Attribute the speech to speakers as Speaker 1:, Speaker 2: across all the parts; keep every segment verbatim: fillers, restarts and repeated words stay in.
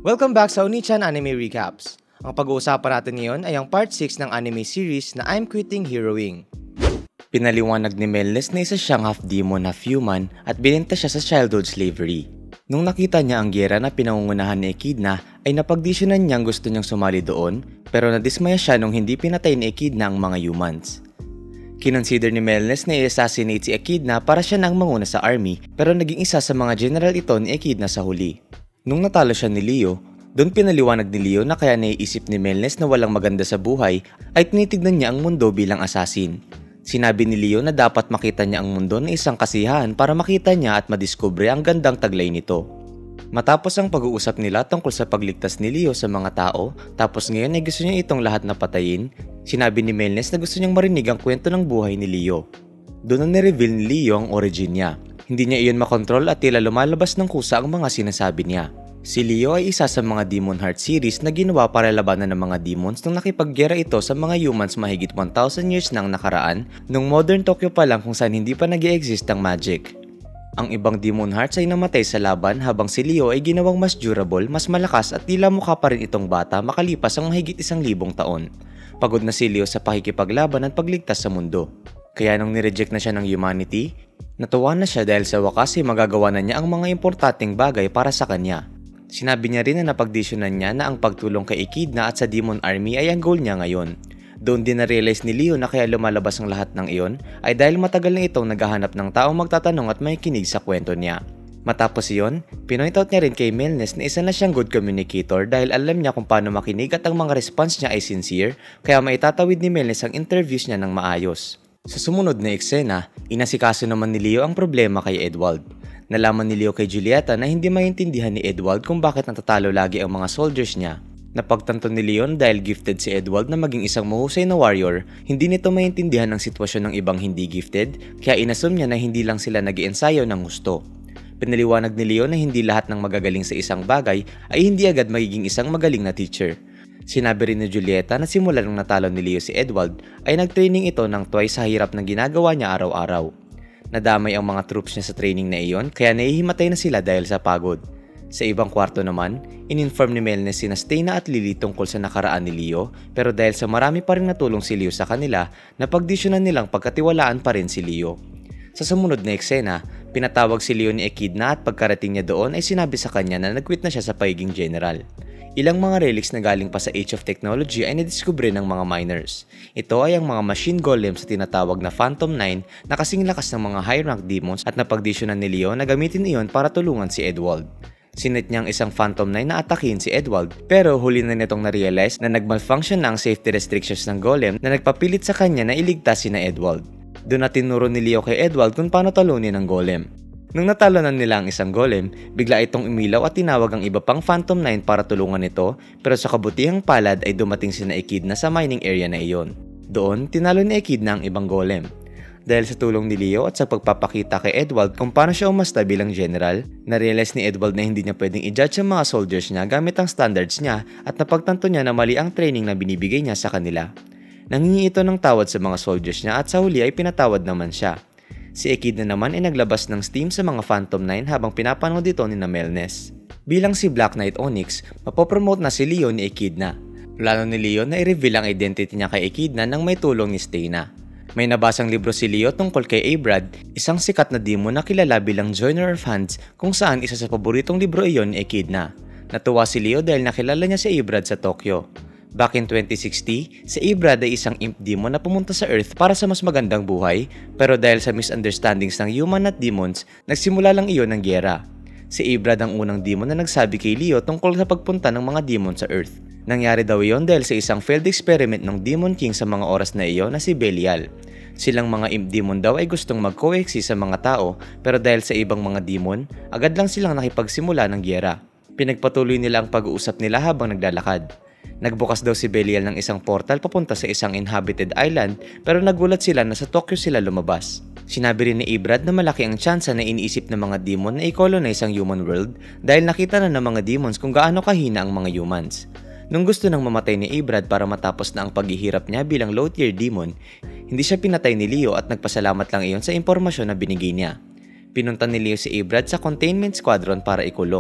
Speaker 1: Welcome back sa Oni-chan Anime Recaps. Ang pag-uusapan natin ngayon ay ang part six ng anime series na I'm Quitting Heroing. Pinaliwanag ni Melnes na isa siyang half-demon, half-human at binenta siya sa childhood slavery. Nung nakita niya ang giyera na pinangungunahan ni Echidna ay napagdesisyonan niyang gusto niyang sumali doon pero nadismaya siya nung hindi pinatay ni Echidna ang mga humans. Kinonsider ni Melnes na i-assassinate si Echidna para siya nang manguna sa army pero naging isa sa mga general ito ni Echidna sa huli. Nung natalo siya ni Leo, doon pinaliwanag ni Leo na kaya naiisip ni Melnes na walang maganda sa buhay ay tinitignan niya ang mundo bilang assassin. Sinabi ni Leo na dapat makita niya ang mundo na isang kasiyahan para makita niya at madiskubre ang gandang taglay nito. Matapos ang pag-uusap nila tungkol sa pagligtas ni Leo sa mga tao, tapos ngayon ay gusto niya itong lahat na patayin, sinabi ni Melnes na gusto niyang marinig ang kwento ng buhay ni Leo. Doon na ni-reveal ni Leo ang origin niya. Hindi niya iyon makontrol at tila lumalabas ng kusa ang mga sinasabi niya. Si Leo ay isa sa mga Demon Heart series na ginawa para labanan ng mga demons nung nakipaggera ito sa mga humans mahigit one thousand years nang nakaraan nung modern Tokyo pa lang kung saan hindi pa nag-i-exist ang magic. Ang ibang Demon Hearts ay namatay sa laban habang si Leo ay ginawang mas durable, mas malakas at tila mukha pa rin itong bata makalipas ang mahigit isang libong taon. Pagod na si Leo sa pakikipaglaban at pagligtas sa mundo. Kaya nung nireject na siya ng humanity, natuwa na siya dahil sa wakas ay magagawa na niya ang mga importanteng bagay para sa kanya. Sinabi niya rin na napagdesisyonan niya na ang pagtulong kay Echidna at sa Demon Army ay ang goal niya ngayon. Doon din na-realize ni Leo na kaya lumalabas ang lahat ng iyon ay dahil matagal na itong naghahanap ng taong magtatanong at may kinig sa kwento niya. Matapos iyon, pinoint out niya rin kay Melnes na isa na siyang good communicator dahil alam niya kung paano makinig at ang mga response niya ay sincere kaya maitatawid ni Melnes ang interviews niya ng maayos. Sa sumunod na eksena, inasikaso naman ni Leo ang problema kay Edward. Nalaman ni Leo kay Julieta na hindi maintindihan ni Edward kung bakit natatalo lagi ang mga soldiers niya. Napagtanto ni Leon dahil gifted si Edward na maging isang mahusay na warrior, hindi nito maintindihan ang sitwasyon ng ibang hindi gifted, kaya inassume niya na hindi lang sila nag-iensayo ng gusto. Pinaliwanag ni Leo na hindi lahat ng magagaling sa isang bagay ay hindi agad magiging isang magaling na teacher. Sinabi rin ni Julieta na simula nung natalo ni Leo si Edward ay nag-training ito ng twice sa hirap ng ginagawa niya araw-araw. Nadamay ang mga troops niya sa training na iyon kaya nahihimatay na sila dahil sa pagod. Sa ibang kwarto naman, in-inform ni Melnes sina Stena at Lily tungkol sa nakaraan ni Leo pero dahil sa marami pa rin natulong si Leo sa kanila, napagdesisyonan nilang pagkatiwalaan pa rin si Leo. Sa sumunod na eksena, pinatawag si Leo ni Echidna at pagkarating niya doon ay sinabi sa kanya na nag-quit na siya sa pagiging general. Ilang mga relics na galing pa sa Age of Technology ay nadiskubre ng mga miners. Ito ay ang mga machine golems sa tinatawag na Phantom nine na kasing lakas ng mga high-rank demons at napagdesisyonan ni Leo na gamitin iyon para tulungan si Edward. Sinet niyang isang Phantom nine na atakin si Edward pero huli na nitong na-realize na nag-malfunction na ang safety restrictions ng golem na nagpapilit sa kanya na iligtas sina Edward. Doon na tinuro ni Leo kay Edward kung paano talunin ang golem. Nung natalo na nila ang isang golem, bigla itong umilaw at tinawag ang iba pang Phantom nine para tulungan ito pero sa kabutihang palad ay dumating sina Echidna sa mining area na iyon. Doon, tinalo ni Echidna ang ibang golem. Dahil sa tulong ni Leo at sa pagpapakita kay Edward kung paano siya umasta bilang general, na-realize ni Edward na hindi niya pwedeng i-judge ang mga soldiers niya gamit ang standards niya at napagtanto niya na mali ang training na binibigay niya sa kanila. Nanghingi ito ng tawad sa mga soldiers niya at sa huli ay pinatawad naman siya. Si Echidna naman ay naglabas ng steam sa mga Phantom nine habang pinapanood ito ni na Melnes. Bilang si Black Knight Onyx, mapopromote na si Leo ni Echidna. Plano ni Leo na i-reveal ang identity niya kay Echidna nang may tulong ni Stena. May nabasang libro si Leo tungkol kay Abrad, isang sikat na demon na kilala bilang Joiner of Hands kung saan isa sa paboritong libro iyon ni Echidna. Natuwa si Leo dahil nakilala niya si Abrad sa Tokyo. Back in twenty sixty, si Abrad ay isang imp demon na pumunta sa Earth para sa mas magandang buhay, pero dahil sa misunderstandings ng human at demons, nagsimula lang iyon ng giyera. Si Abrad ang unang demon na nagsabi kay Leo tungkol sa pagpunta ng mga demon sa Earth. Nangyari daw iyon dahil sa isang failed experiment ng Demon King sa mga oras na iyon na si Belial. Silang mga imp demon daw ay gustong mag-coexist sa mga tao pero dahil sa ibang mga demon, agad lang silang nakipagsimula ng giyera. Pinagpatuloy nila ang pag-uusap nila habang naglalakad. Nagbukas daw si Belial ng isang portal papunta sa isang inhabited island pero nagulat sila na sa Tokyo sila lumabas. Sinabi rin ni Abrad na malaki ang tsansa na iniisip ng mga demon na i-colonize ang human world dahil nakita na ng mga demons kung gaano kahina ang mga humans. Nung gusto nang mamatay ni Abrad para matapos na ang paghihirap niya bilang low-tier demon, hindi siya pinatay ni Leo at nagpasalamat lang iyon sa impormasyon na binigay niya. Pinunta ni Leo si Abrad sa containment squadron para ikulong.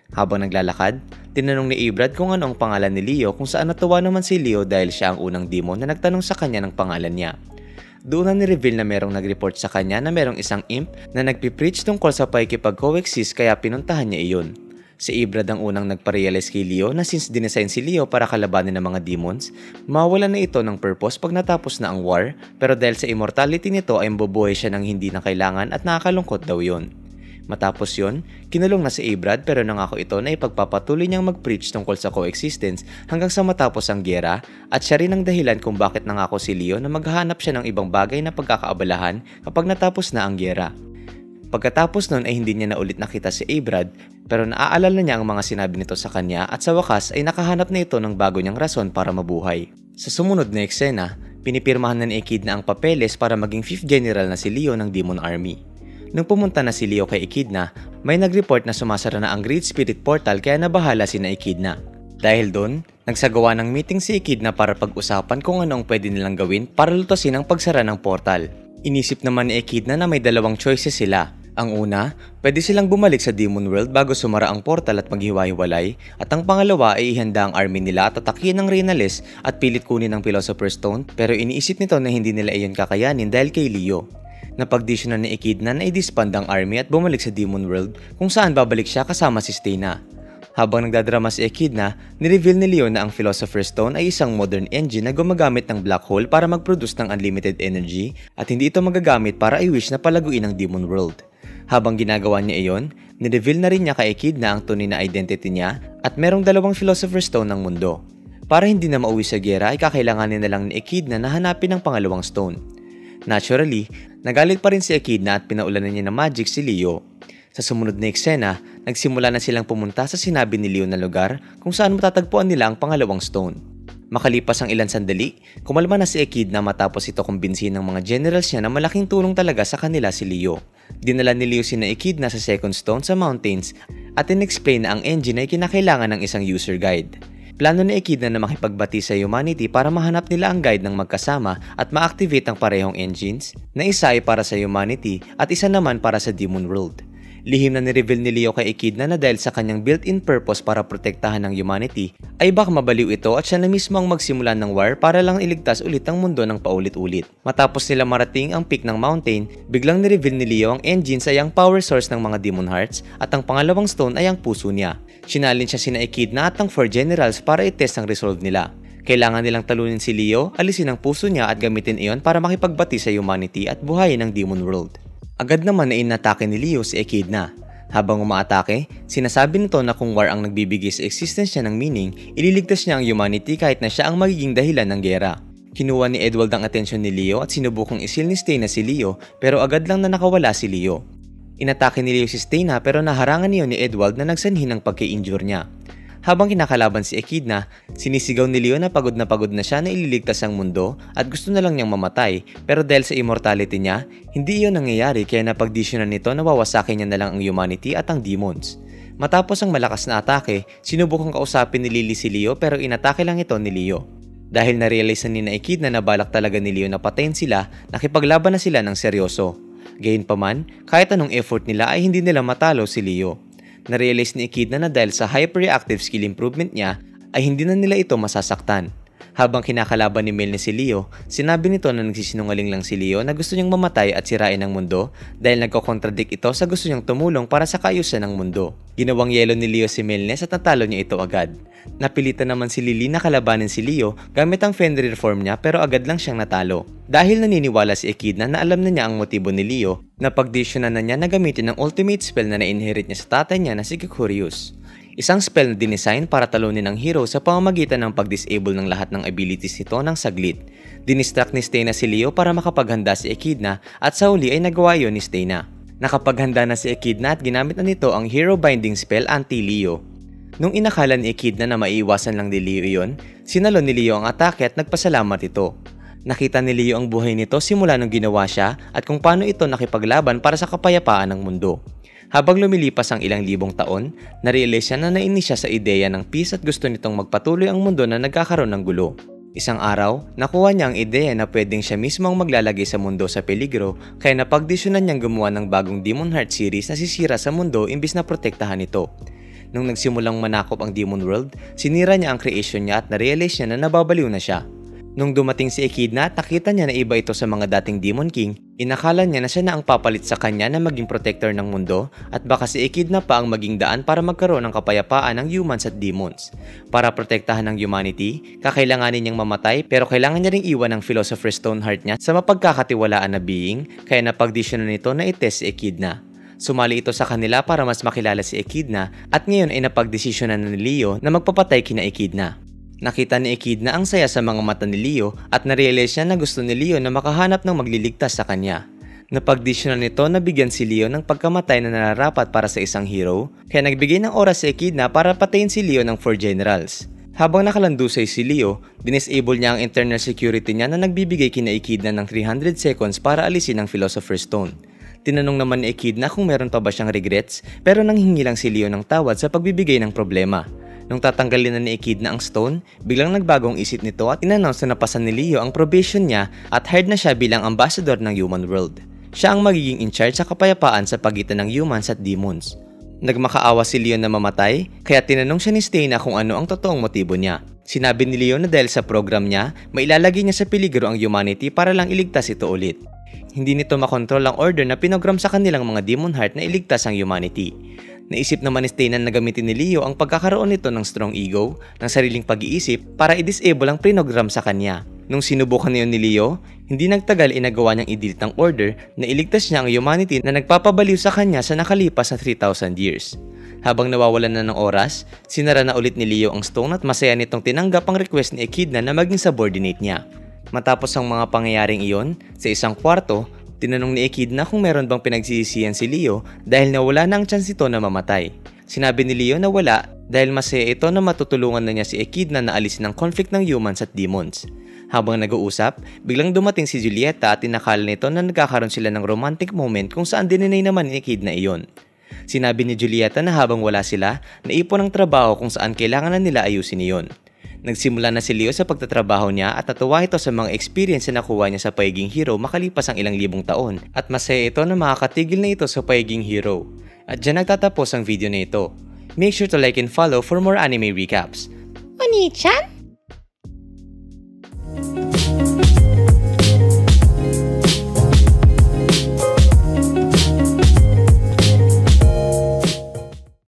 Speaker 1: Habang naglalakad, tinanong ni Abrad kung ano ang pangalan ni Leo kung saan natuwa naman si Leo dahil siya ang unang demon na nagtanong sa kanya ng pangalan niya. Doon na ni-reveal na merong nag-report sa kanya na merong isang imp na nagpipreach tungkol sa pakikipag-coexist kaya pinuntahan niya iyon. Si Abrad ang unang nagparealize kay Leo na since dinesign si Leo para kalabanin ng mga demons, mawala na ito ng purpose pag natapos na ang war, pero dahil sa immortality nito ay mabubuhay siya ng hindi na kailangan at nakakalungkot daw yon. Matapos yon, kinulong na si Abrad pero nangako ito na ipagpapatuloy niyang mag-preach tungkol sa coexistence hanggang sa matapos ang giyera at siya rin ang dahilan kung bakit nangako si Leo na maghahanap siya ng ibang bagay na pagkakaabalahan kapag natapos na ang giyera. Pagkatapos nun ay hindi niya na ulit nakita si Abrad pero naaalala niya ang mga sinabi nito sa kanya at sa wakas ay nakahanap na ito ng bago niyang rason para mabuhay. Sa sumunod na eksena, pinipirmahan na ni Echidna ang papeles para maging fifth general na si Leo ng Demon Army. Nung pumunta na si Leo kay Echidna, may nag-report na sumasara na ang Great Spirit Portal kaya nabahala si na Echidna. Dahil doon, nagsagawa ng meeting si Echidna para pag-usapan kung ano ang pwede nilang gawin para lutasin ang pagsara ng portal. Inisip naman ni Echidna na may dalawang choices sila. Ang una, pwede silang bumalik sa Demon World bago sumara ang portal at maghiwa-hiwalay, at ang pangalawa ay ihanda ang army nila at atakihin ng Reynolds at pilit kunin ang Philosopher's Stone pero iniisip nito na hindi nila iyon kakayanin dahil kay Leo. Napagdesisyonan ni Echidna na i-disband ang army at bumalik sa Demon World kung saan babalik siya kasama si Stena. Habang nagdadrama si Echidna, nireveal ni Leo na ang Philosopher's Stone ay isang modern engine na gumagamit ng black hole para mag-produce ng unlimited energy at hindi ito magagamit para i-wish na palaguin ang Demon World. Habang ginagawa niya iyon, nireveal na rin niya kay Echidna ang tunay na identity niya at merong dalawang Philosopher's Stone ng mundo. Para hindi na mauwi sa giyera ay kakailanganin na lang ni Echidna na hanapin ang pangalawang stone. Naturally, nagalit pa rin si Echidna at pinaulanan niya ng magic si Leo. Sa sumunod na eksena, nagsimula na silang pumunta sa sinabi ni Leo na lugar kung saan matatagpuan nila ang pangalawang stone. Makalipas ang ilan sandali, kumalma na si Echidna matapos ito kumbinsihin ng mga generals niya na malaking tulong talaga sa kanila si Leo. Dinala ni Leo sina Echidna sa second stone sa mountains at in-explain na ang engine ay kinakailangan ng isang user guide. Plano ni Echidna na makipagbati sa humanity para mahanap nila ang guide ng magkasama at ma-activate ang parehong engines na isa ay para sa humanity at isa naman para sa Demon World. Lihim na ni-reveal ni Leo kay Echidna na dahil sa kanyang built-in purpose para protektahan ng humanity ay baka mabaliw ito at siya na mismo ang magsimula ng war para lang iligtas ulit ang mundo ng paulit-ulit. Matapos nila marating ang peak ng mountain, biglang ni-reveal ni Leo ang engines ay ang power source ng mga Demon Hearts at ang pangalawang stone ay ang puso niya. Sinalin siya sina Echidna at ang four generals para i-test ang resolve nila. Kailangan nilang talunin si Leo, alisin ang puso niya at gamitin iyon para makipagbati sa humanity at buhayin ang Demon World. Agad naman na inatake ni Leo si Echidna. Habang umaatake, sinasabi nito na kung war ang nagbibigay sa existence niya ng meaning, ililigtas niya ang humanity kahit na siya ang magiging dahilan ng giyera. Kinuha ni Edward ang atensyon ni Leo at sinubukang isil ni Stena si Leo pero agad lang na nakawala si Leo. Inatake ni Leo si Stena pero naharangan niyo ni Edward na nagsanhi ng pagka-injure niya. Habang kinakalaban si Echidna, sinisigaw ni Leo na pagod na pagod na siya na ililigtas ang mundo at gusto na lang niyang mamatay pero dahil sa immortality niya, hindi iyon nangyayari kaya napagdesisyonan nito na wawasakin niya na lang ang humanity at ang demons. Matapos ang malakas na atake, sinubukang kausapin ni Lily si Leo pero inatake lang ito ni Leo. Dahil na-realize na ni na Echidna na balak talaga ni Leo na patayin sila, nakipaglaban na sila ng seryoso. Gayunpaman, kahit anong effort nila ay hindi nila matalo si Leo. Na-realize ni Echidna na dahil sa hyperreactive skill improvement niya ay hindi na nila ito masasaktan. Habang kinakalaban ni Milne si Leo, sinabi nito na nagsisinungaling lang si Leo na gusto niyang mamatay at sirain ang mundo dahil nagko-contradict ito sa gusto niyang tumulong para sa kaayusan ng mundo. Ginawang yelo ni Leo si Milne at natalo niya ito agad. Napilitan naman si Lily na kalabanin si Leo gamit ang Fenrir form niya pero agad lang siyang natalo. Dahil naniniwala si Echidna na alam na niya ang motibo ni Leo, napagdesisyonan na niya na gamitin ang ultimate spell na na-inherit niya sa tatay niya na si Gecurius. Isang spell na dinesign para talunin ang hero sa pamamagitan ng pag-disable ng lahat ng abilities nito ng saglit. Dinistract ni Stena si Leo para makapaghanda si Echidna at sa huli ay nagawa yun ni Stena. Nakapaghanda na si Echidna at ginamit na nito ang Hero Binding Spell anti-Leo. Nung inakala ni Echidna na maiiwasan lang ni Leo iyon, sinalo ni Leo ang atake at nagpasalamat ito. Nakita ni Leo ang buhay nito simula nung ginawa siya at kung paano ito nakipaglaban para sa kapayapaan ng mundo. Habang lumilipas ang ilang libong taon, narealize siya na nainis siya sa ideya ng peace at gusto nitong magpatuloy ang mundo na nagkakaroon ng gulo. Isang araw, nakuha niya ang ideya na pwedeng siya mismo ang maglalagay sa mundo sa peligro kaya napagdesisyonan niyang gumawa ng bagong Demon Heart series na sisira sa mundo imbis na protektahan ito. Nung nagsimulang manakop ang Demon World, sinira niya ang creation niya at narealize niya na nababaliw na siya. Nung dumating si Echidna at nakita niya na iba ito sa mga dating Demon King, inakala niya na siya na ang papalit sa kanya na maging protector ng mundo at baka si Echidna pa ang maging daan para magkaroon ng kapayapaan ng humans at demons. Para protektahan ng humanity, kakailanganin niyang mamatay pero kailangan niya ring iwan ang Philosopher's Stone heart niya sa mapagkakatiwalaan na being, kaya napagdesisyonan nito na itest si Echidna. Sumali ito sa kanila para mas makilala si Echidna at ngayon ay napagdesisyonan na ni Leo na magpapatay kina Echidna. Nakita ni Echidna ang saya sa mga mata ni Leo at narealize niya na gusto ni Leo na makahanap ng magliligtas sa kanya. Napagdesisyonan nito na bigyan si Leo ng pagkamatay na nararapat para sa isang hero, kaya nagbigay ng oras si Echidna para patayin si Leo ng four generals. Habang nakalandusay si Leo, dinisable niya ang internal security niya na nagbibigay kina Echidna ng three hundred seconds para alisin ang Philosopher's Stone. Tinanong naman ni Echidna kung meron pa ba siyang regrets, pero nanghingi lang si Leo ng tawad sa pagbibigay ng problema. Nung tatanggalin na ni Echidna ang stone, biglang nagbagong isip nito at in-announce na napasan ni Leo ang probation niya at hired na siya bilang ambassador ng Human World. Siya ang magiging in charge sa kapayapaan sa pagitan ng humans at demons. Nagmakaawa si Leo na mamatay, kaya tinanong siya ni Steina kung ano ang totoong motibo niya. Sinabi ni Leo na dahil sa program niya, mailalagay niya sa peligro ang humanity para lang iligtas ito ulit. Hindi nito makontrol ang order na pinogram sa kanilang mga demon heart na iligtas ang humanity. Naisip naman ni Steina na gamitin ni Leo ang pagkakaroon nito ng strong ego, ng sariling pag-iisip para i-disable ang prinogram sa kanya. Nung sinubukan niyon ni Leo, hindi nagtagal inagawa niyang i-delete ang order na iligtas niya ang humanity na nagpapabaliw sa kanya sa nakalipas na three thousand years. Habang nawawalan na ng oras, sinara na ulit ni Leo ang stone at masaya nitong tinanggap ang request ni Echidna na maging subordinate niya. Matapos ang mga pangyayaring iyon, sa isang kwarto, tinanong ni Echidna kung meron bang pinagsisisihan si Leo dahil nawala na ang chance ito na mamatay. Sinabi ni Leo na wala dahil masaya ito na matutulungan na niya si Echidna na alisin ang conflict ng humans at demons. Habang nag-uusap, biglang dumating si Julieta at inakala nito na nagkakaroon sila ng romantic moment kung saan dininay naman ni Echidna iyon. Sinabi ni Julieta na habang wala sila, naipon ang trabaho kung saan kailangan na nila ayusin iyon. Nagsimula na si Leo sa pagtatrabaho niya at natuwa ito sa mga experience na nakuha niya sa pagiging hero makalipas ang ilang libong taon at masaya ito na makakatigil na ito sa pagiging hero. At dyan nagtatapos ang video na ito. Make sure to like and follow for more anime recaps.
Speaker 2: Oni-chan?